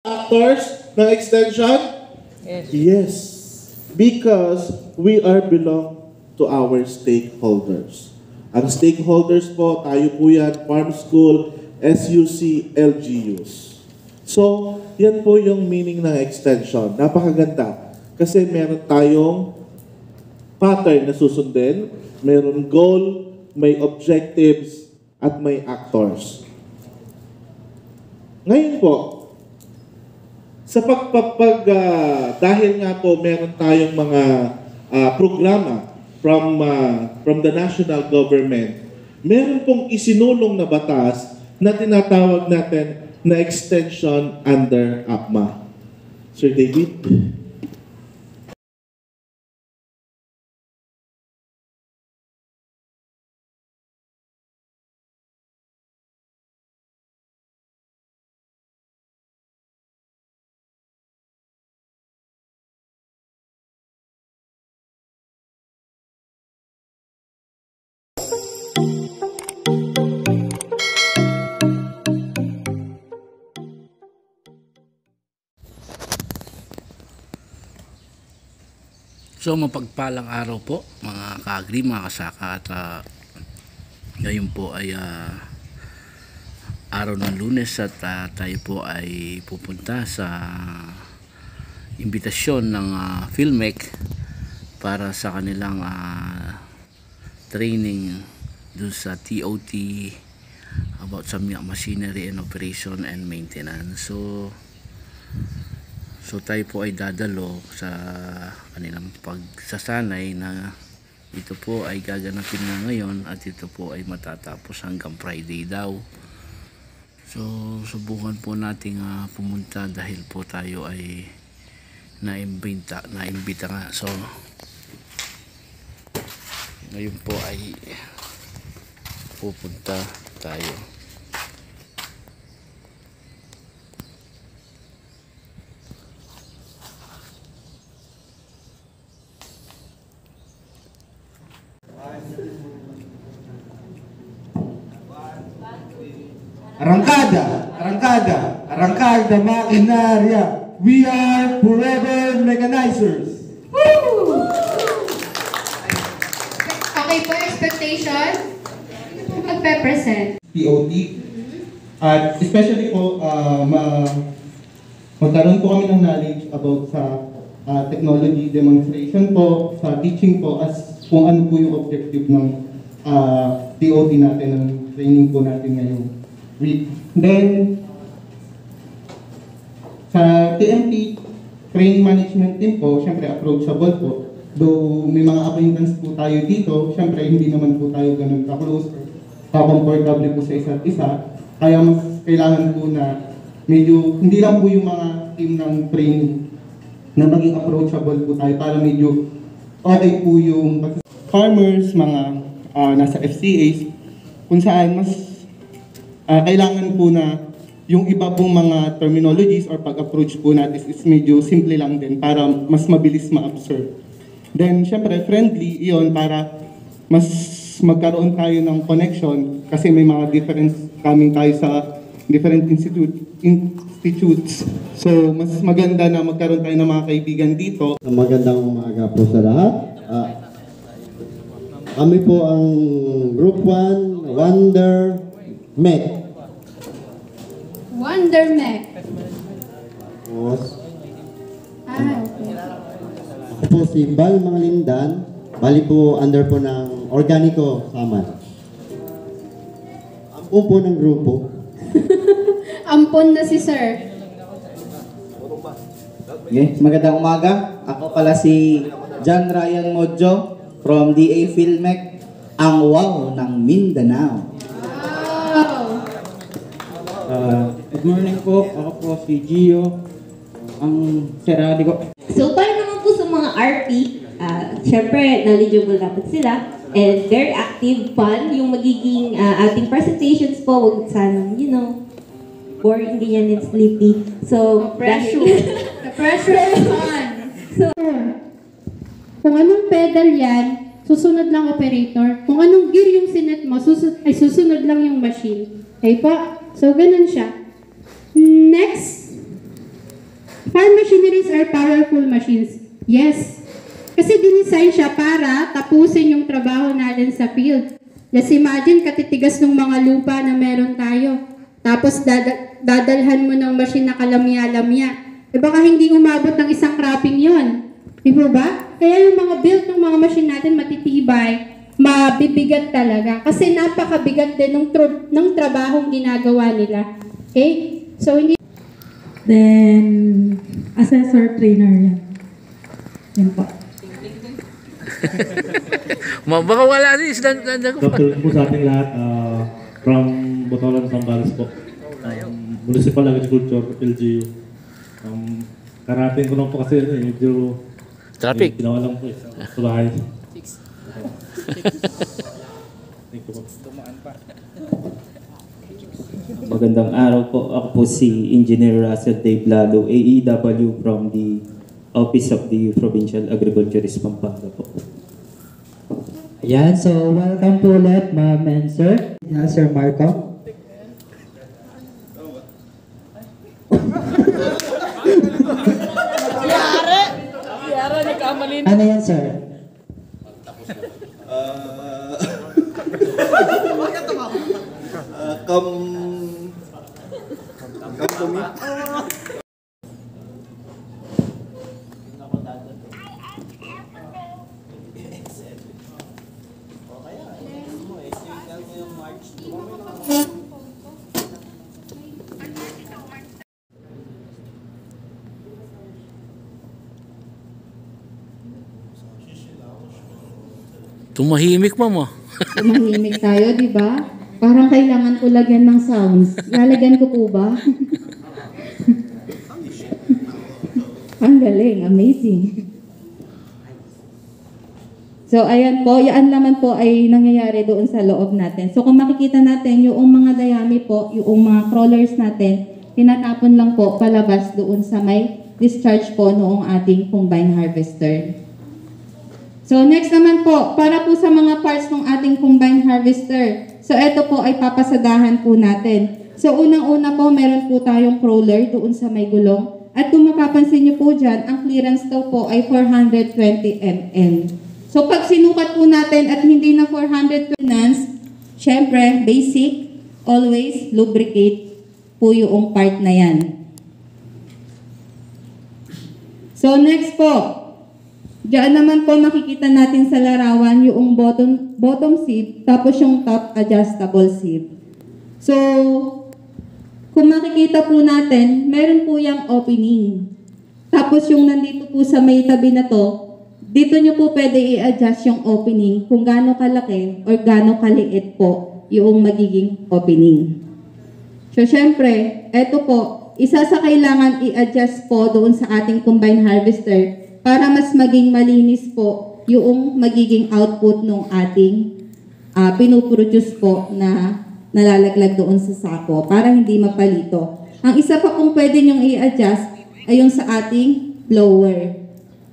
Actors ng extension? Yes. Because we are belong to our stakeholders. Ang stakeholders po, tayo po yan, Farm School, SUC, LGUs. So, yan po yung meaning ng extension. Napakaganda. Kasi meron tayong pattern na susundin, meron goal, may objectives, at may actors. Ngayon po, sa dahil nga po meron tayong mga programa from the national government, meron pong isinulong na batas na tinatawag natin na extension under APMA. Sir David? So mapagpalang araw po mga ka-agri, mga kasaka, at ngayon po ay araw ng Lunes at tayo po ay pupunta sa imbitasyon ng PhilMec para sa kanilang training dun sa TOT about sa machinery and operation and maintenance. So tayo po ay dadalo sa kanilang pagsasanay na ito po ay gaganapin na ngayon at ito po ay matatapos hanggang Friday daw. So subukan po nating pumunta dahil po tayo ay naimbita nga. So ngayon po ay pupunta tayo. Arrancada maquinaria. We are forever mechanizers. Woo! Okay po, expectation? Ano po magpe-present? TOT. At especially po, magkaroon po kami ng knowledge about sa technology demonstration po, sa teaching po, as kung ano po yung objective ng TOT natin, ng training po natin ngayong week. Then, sa TMT, training management team po, syempre approachable po. Though may mga acquaintance po tayo dito, syempre hindi naman po tayo ganun ka-close or ka-comfortable po sa isa't isa. Kaya mas kailangan po na medyo, hindi lang po yung mga team ng training na maging approachable po tayo para medyo okay po yung farmers, mga nasa FCAs, kung saan mas kailangan po na yung iba pong mga terminologies or pag-approach po natin is medyo simple lang din para mas mabilis ma-observe. Then, syempre, friendly, iyon para mas magkaroon tayo ng connection kasi may mga difference coming tayo sa different institutes. So, mas maganda na magkaroon tayo ng mga kaibigan dito. Magandang umaga po sa lahat. Kami po ang Group 1, Wonder Mech. Wonder Mech. Okay. Ako po si Bal Manglindan. Bali po under po ng Organico Saman. Ampun po ng grupo. Ampon na si Sir. Okay, magandang umaga. Ako pala si John Ryan Modjo from DA PhilMec, ang wow ng Mindanao. Wow! Good morning po. Ako po si Gio, ang serali ko. So, para naman po sa mga RP, syempre, knowledgeable dapat sila. And very active, fun. Yung magiging ating presentations po, wag sana, boring din yan and sleepy. So, Pressure. The pressure is on. So, kung anong pedal yan, susunod lang operator. Kung anong gear yung sinet mo, susunod lang yung machine. Okay po? So, ganun siya. Next. Farm machineries are powerful machines. Yes. Kasi dinisign siya para tapusin yung trabaho natin sa field. Just imagine, katitigas ng mga lupa na meron tayo. Tapos dadalhan mo ng machine na kalamya-lamya. Baka hindi umabot ng isang cropping yon. Di ba? Kaya yung mga build ng mga machine natin matitibay, mabibigat talaga. Kasi napakabigat din ng trabahong ginagawa nila. Okay? So, hindi... Then, assessor trainer yan. Yan po. Baka wala rin. Dr. po sa ating lahat, from Botolan, Zambales po. Municipal Agriculture, LGU. Karating ko lang po kasi medyo traffic. Ginawa lang po sa bahay. Thank you po. Magandang araw po. Ako po si Engineer Russell Dave Lalo, AEW from the Office of the Provincial Agriculturist Pampanga po. Ayan, so welcome to ulit, ma'am and sir. Yeah, Sir Marco. Yara ni Kamalin. Ano yan, sir? Come to me. Tumahimik, ma'am. Tumahimik tayo, di ba? Parang kailangan ko lagyan ng sounds. Lalagyan ko po ba? Ang galing, amazing. So, ayan po, yan naman po ay nangyayari doon sa loob natin. So, kung makikita natin, yung mga dayami po, yung mga crawlers natin, tinatapon lang po palabas doon sa may discharge po noong ating combine harvester. So, next naman po, para po sa mga parts ng ating combine harvester. So, ito po ay papasadahan po natin. So, unang-una po, meron po tayong crawler doon sa may gulong. At kung mapapansin nyo po dyan, ang clearance daw po ay 420 mm. So, pag sinukat po natin at hindi na 420 clearance, syempre, basic, always lubricate po yung part na yan. So, next po, diyan naman po makikita natin sa larawan yung bottom sieve, tapos yung top adjustable sieve. So, kung makikita po natin, meron po yung opening. Tapos yung nandito po sa may tabi na to, dito nyo po pwede i-adjust yung opening kung gaano kalaki or gaano kaliit po yung magiging opening. So, syempre, eto po, isa sa kailangan i-adjust po doon sa ating combine harvester para mas maging malinis po yung magiging output ng ating pinuproduce po na nalalaglag doon sa sako para hindi mapalito. Ang isa pa kung pwede nyong i-adjust ay yung sa ating blower.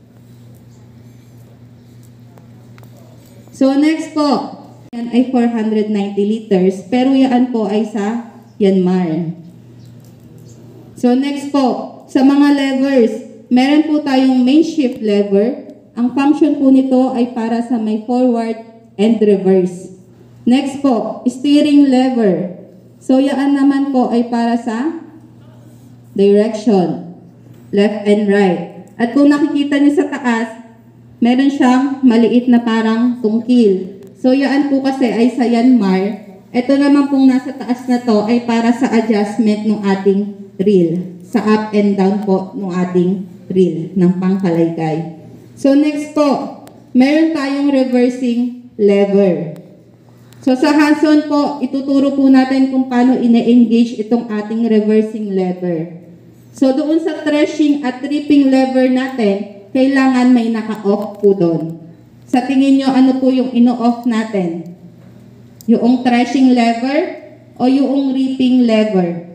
So next po, yan ay 490 liters pero yan po ay sa Yanmar. So next po, sa mga levers, meron po tayong main shift lever. Ang function po nito ay para sa may forward and reverse. Next po, steering lever. So, yan naman po ay para sa direction, left and right. At kung nakikita niyo sa taas, meron siyang maliit na parang tungkil. So, yan po kasi ay sa Yanmar. Ito naman pong nasa taas na to ay para sa adjustment ng ating reel. Sa up and down po ng ating reel ng pangkalaykay. So next po, meron tayong reversing lever. So sa hands-on po, ituturo po natin kung paano ina-engage itong ating reversing lever. So doon sa threshing at reaping lever natin, kailangan may naka-off po doon. Sa tingin nyo, ano po yung ino-off natin? Yung threshing lever o yung reaping lever?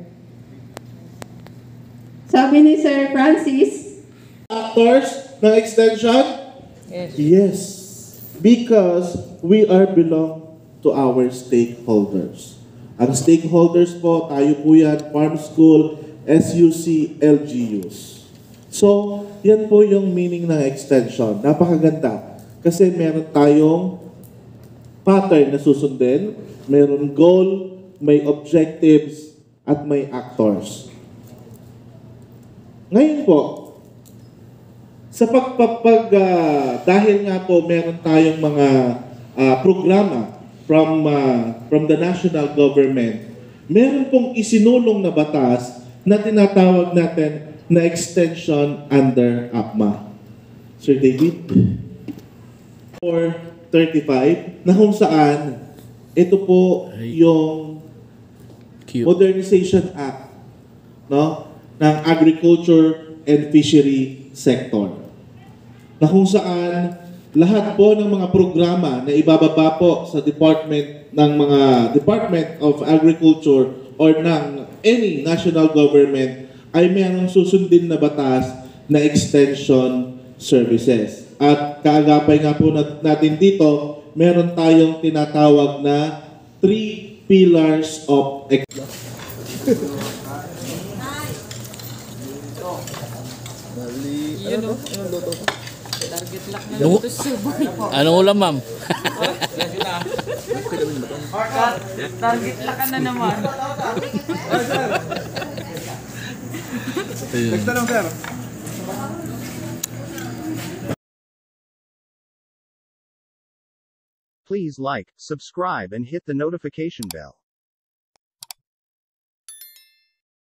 Sabi ni Sir Francis, actors ng extension? Yes. Because we are belong to our stakeholders. Ang stakeholders po, tayo po yan, Farm School, SUC, LGUs. So, yan po yung meaning ng extension. Napakaganda. Kasi meron tayong pattern na susundin, meron goal, may objectives, at may actors. Ngayon po, sa dahil nga po meron tayong mga programa from the national government, meron pong isinulong na batas na tinatawag natin na extension under APMA. Sir David? 435, na kung saan ito po yung Modernization Act, no, ng Agriculture and Fishery Sector. Na kung saan lahat po ng mga programa na ibababa po sa Department of Agriculture or ng any national government ay mayroong susundin na batas na extension services. At kaagapay nga po natin dito, meron tayong tinatawag na 3 pillars of Target lock na lang ito survive. Anong ulam, ma'am? Target lock ka na naman. Next tanong, sir. Please like, subscribe and hit the notification bell.